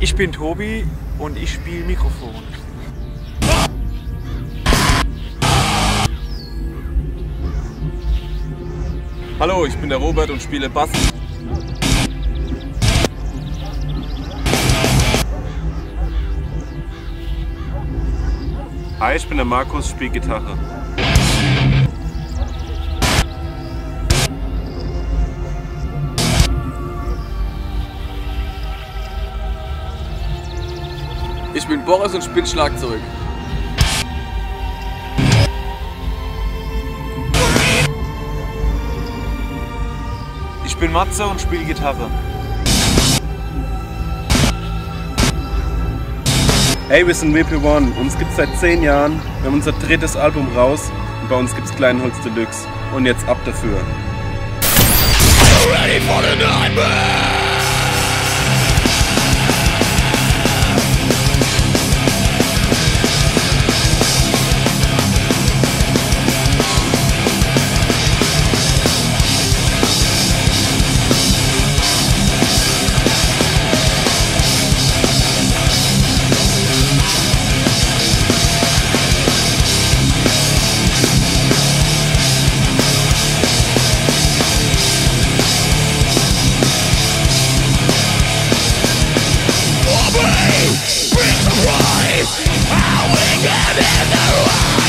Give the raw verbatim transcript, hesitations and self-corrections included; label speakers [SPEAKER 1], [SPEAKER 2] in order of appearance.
[SPEAKER 1] Ich bin Tobi und ich spiele Mikrofon.
[SPEAKER 2] Hallo, ich bin der Robert und spiele Bass.
[SPEAKER 3] Hi, ich bin der Markus, spiele Gitarre.
[SPEAKER 2] Ich bin Boris und spiele Schlagzeug.
[SPEAKER 1] Ich bin Matze und spiele Gitarre.
[SPEAKER 3] Hey, wir sind W P One. Uns gibt's seit zehn Jahren. Wir haben unser drittes Album raus und bei uns gibt's Kleinholz Deluxe. Und jetzt ab dafür.
[SPEAKER 4] Are you ready for the nightmare? Bring the price, how we give in the right.